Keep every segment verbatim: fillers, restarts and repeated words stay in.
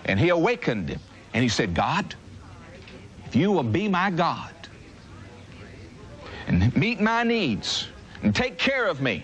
And he awakened and he said, God, if you will be my God and meet my needs and take care of me,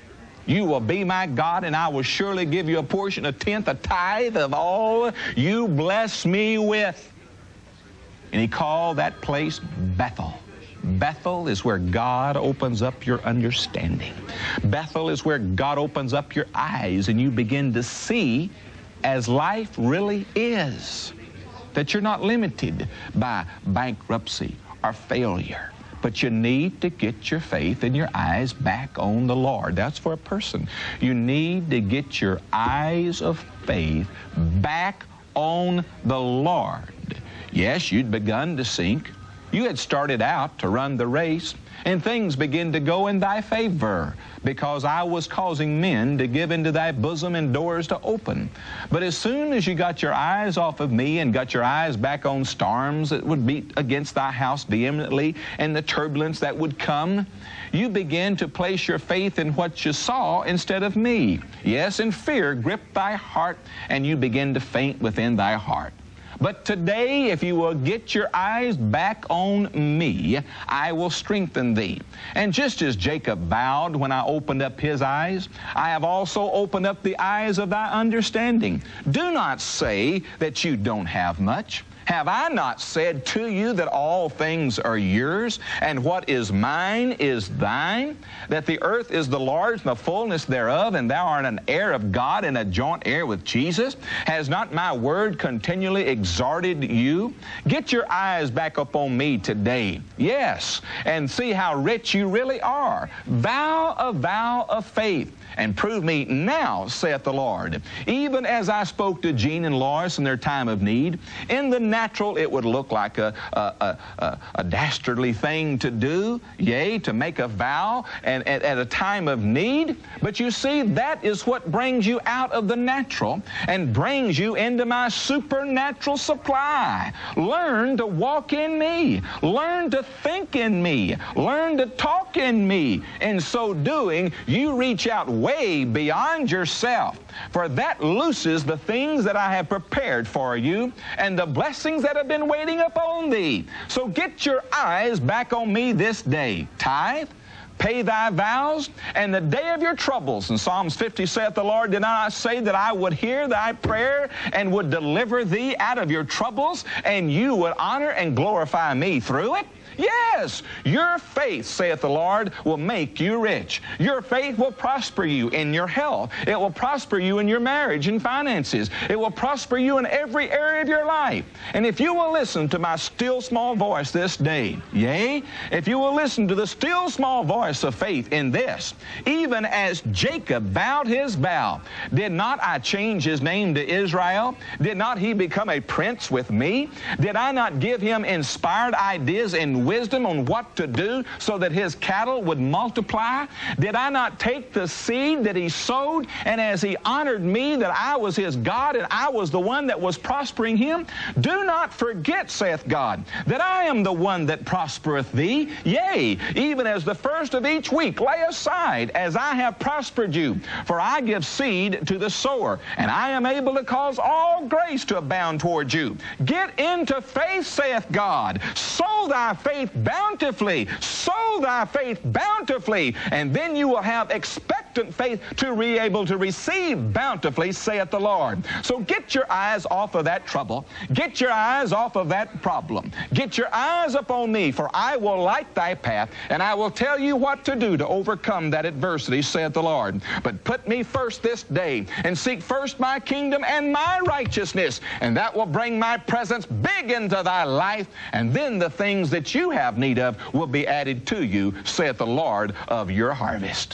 you will be my God, and I will surely give you a portion, a tenth, a tithe of all you bless me with. And he called that place Bethel. Bethel is where God opens up your understanding. Bethel is where God opens up your eyes and you begin to see as life really is. That you're not limited by bankruptcy or failure. But you need to get your faith and your eyes back on the Lord. That's for a person. You need to get your eyes of faith back on the Lord. Yes, you'd begun to sink. You had started out to run the race, and things began to go in thy favor, because I was causing men to give into thy bosom and doors to open. But as soon as you got your eyes off of me and got your eyes back on storms that would beat against thy house vehemently and the turbulence that would come, you began to place your faith in what you saw instead of me. Yes, and fear gripped thy heart, and you began to faint within thy heart. But today, if you will get your eyes back on me, I will strengthen thee. And just as Jacob vowed when I opened up his eyes, I have also opened up the eyes of thy understanding. Do not say that you don't have much. Have I not said to you that all things are yours, and what is mine is thine? That the earth is the Lord's and the fullness thereof, and thou art an heir of God and a joint heir with Jesus? Has not my word continually exhorted you? Get your eyes back upon me today, yes, and see how rich you really are. Vow a vow of faith, and prove me now, saith the Lord. Even as I spoke to Gene and Lois in their time of need, in the natural it would look like a, a, a, a dastardly thing to do, yea, to make a vow and at, at a time of need. But you see, that is what brings you out of the natural and brings you into my supernatural supply. Learn to walk in me. Learn to think in me. Learn to talk in me. In so doing, you reach out way beyond yourself, for that looses the things that I have prepared for you and the blessings that have been waiting upon thee. So get your eyes back on me this day. Tithe, pay thy vows, and the day of your troubles. In Psalms fifty saith the Lord, did I not say that I would hear thy prayer and would deliver thee out of your troubles, and you would honor and glorify me through it? Yes, your faith, saith the Lord, will make you rich. Your faith will prosper you in your health. It will prosper you in your marriage and finances. It will prosper you in every area of your life. And if you will listen to my still small voice this day, yea, if you will listen to the still small voice of faith in this, even as Jacob vowed his vow, did not I change his name to Israel? Did not he become a prince with me? Did I not give him inspired ideas and wisdom on what to do so that his cattle would multiply? Did I not take the seed that he sowed, and as he honored me that I was his God and I was the one that was prospering him? Do not forget, saith God, that I am the one that prospereth thee. Yea, even as the first of each week lay aside as I have prospered you. For I give seed to the sower, and I am able to cause all grace to abound toward you. Get into faith, saith God. Sow thy faith bountifully. Sow thy faith bountifully, and then you will have expectant faith to be able to receive bountifully, saith the Lord. So get your eyes off of that trouble. Get your eyes off of that problem. Get your eyes upon me, for I will light thy path, and I will tell you what to do to overcome that adversity, saith the Lord. But put me first this day, and seek first my kingdom and my righteousness, and that will bring my presence big into thy life, and then the things that you have need of will be added to you, saith the Lord of your harvest.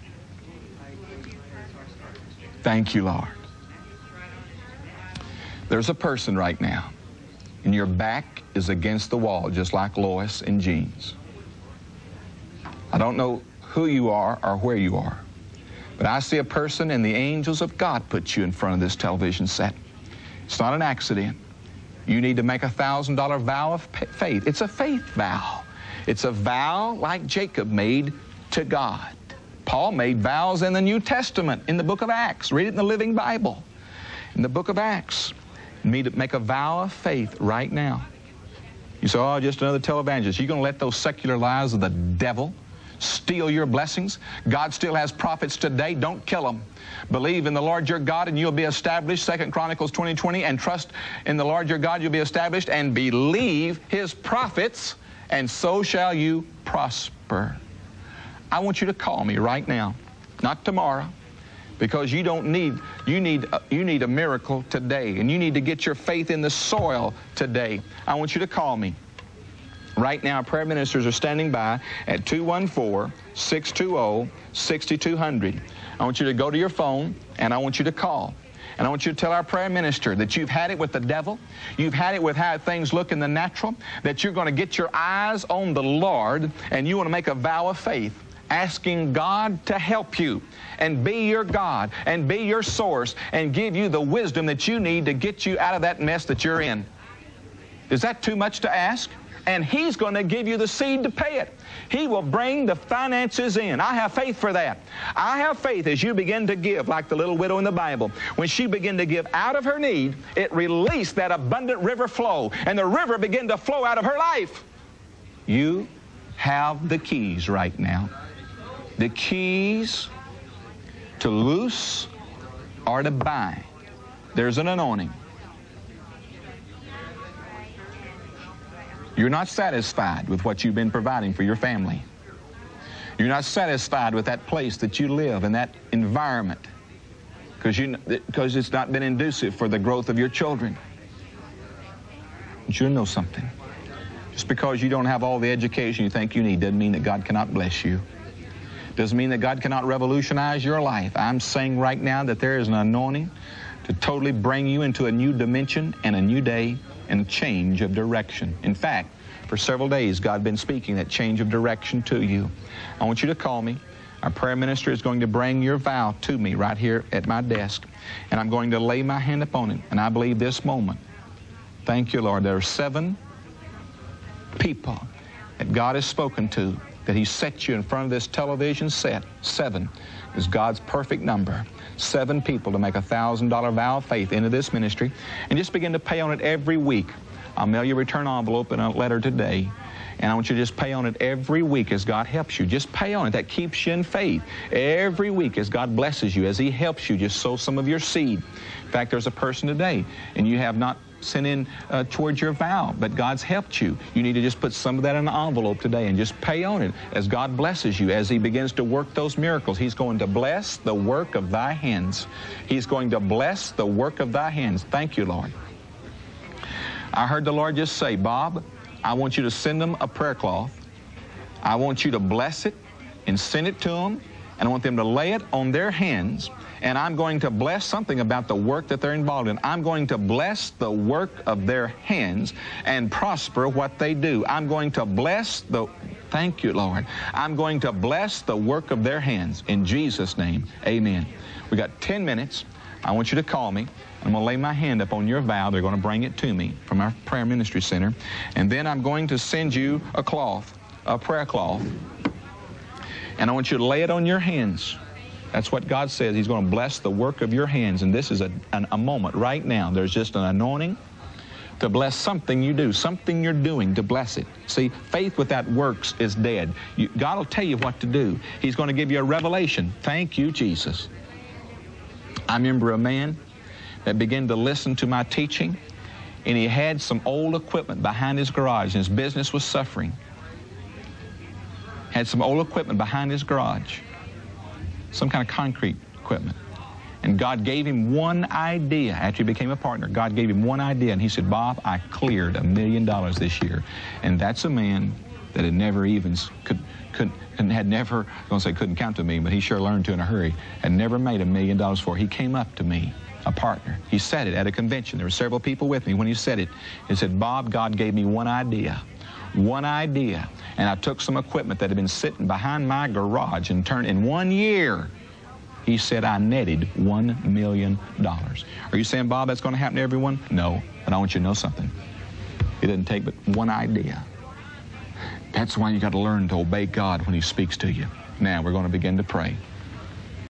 Thank you, Lord. There's a person right now, and your back is against the wall, just like Lois and Jean's. I don't know who you are or where you are, but I see a person, and the angels of God put you in front of this television set. It's not an accident. You need to make a thousand dollar vow of faith. It's a faith vow. It's a vow like Jacob made to God. Paul made vows in the New Testament, in the book of Acts. Read it in the Living Bible. In the book of Acts. me to make a vow of faith right now. You say, oh, just another televangelist. You're going to let those secular lies of the devil steal your blessings? God still has prophets today. Don't kill them. Believe in the Lord your God and you'll be established. Second Chronicles twenty twenty. And trust in the Lord your God, you'll be established. And believe his prophets, and so shall you prosper. I want you to call me right now, not tomorrow, because you don't need, you need, you need a miracle today, and you need to get your faith in the soil today. I want you to call me. Right now, prayer ministers are standing by at two one four, six two zero, six two zero zero. I want you to go to your phone, and I want you to call. And I want you to tell our prayer minister that you've had it with the devil, you've had it with how things look in the natural, that you're going to get your eyes on the Lord, and you want to make a vow of faith, asking God to help you and be your God and be your source and give you the wisdom that you need to get you out of that mess that you're in. Is that too much to ask? And he's going to give you the seed to pay it. He will bring the finances in. I have faith for that. I have faith as you begin to give, like the little widow in the Bible. When she began to give out of her need, it released that abundant river flow, and the river began to flow out of her life. You have the keys right now. The keys to loose or to bind. There's an anointing. You're not satisfied with what you've been providing for your family. You're not satisfied with that place that you live and that environment because you because it's not been conducive for the growth of your children. But you know something. Just because you don't have all the education you think you need doesn't mean that God cannot bless you. Doesn't mean that God cannot revolutionize your life. I'm saying right now that there is an anointing to totally bring you into a new dimension and a new day and a change of direction. In fact, for several days, God has been speaking that change of direction to you. I want you to call me. Our prayer minister is going to bring your vow to me right here at my desk, and I'm going to lay my hand upon it. And I believe this moment, thank you, Lord, there are seven people that God has spoken to, that he set you in front of this television set. Seven is God's perfect number. Seven people to make a one thousand dollar vow of faith into this ministry, and just begin to pay on it every week. I'll mail you a return envelope and a letter today, and I want you to just pay on it every week as God helps you. Just pay on it. That keeps you in faith. Every week as God blesses you, as he helps you, just sow some of your seed. In fact, there's a person today, and you have not sent in uh, towards your vow, but God's helped you. You need to just put some of that in an envelope today and just pay on it as God blesses you, as he begins to work those miracles. He's going to bless the work of thy hands. He's going to bless the work of thy hands. Thank you, Lord. I heard the Lord just say, Bob, I want you to send them a prayer cloth. I want you to bless it and send it to them, and I want them to lay it on their hands. And I'm going to bless something about the work that they're involved in. I'm going to bless the work of their hands and prosper what they do. I'm going to bless the, thank you, Lord. I'm going to bless the work of their hands. In Jesus' name, amen. We got ten minutes. I want you to call me. I'm going to lay my hand up on your vow. They're going to bring it to me from our prayer ministry center. And then I'm going to send you a cloth, a prayer cloth. And I want you to lay it on your hands. That's what God says. He's going to bless the work of your hands. And this is a, an, a moment right now. There's just an anointing to bless something you do, something you're doing to bless it. See, faith without works is dead. You, God will tell you what to do. He's going to give you a revelation. Thank you, Jesus. I remember a man that began to listen to my teaching, and he had some old equipment behind his garage, and his business was suffering. Had some old equipment behind his garage. Some kind of concrete equipment. And God gave him one idea after he became a partner. God gave him one idea, and he said, Bob, I cleared a million dollars this year. And that's a man that had never even, could, could, had never, I was going to say couldn't count to me, but he sure learned to in a hurry, had never made a million dollars before. He came up to me, a partner. He said it at a convention. There were several people with me when he said it. He said, Bob, God gave me one idea. One idea. And I took some equipment that had been sitting behind my garage and turned in one year. He said, I netted one million dollars. Are you saying, Bob, that's going to happen to everyone? No, but I want you to know something. It doesn't take but one idea. That's why you got to learn to obey God when he speaks to you. Now we're going to begin to pray.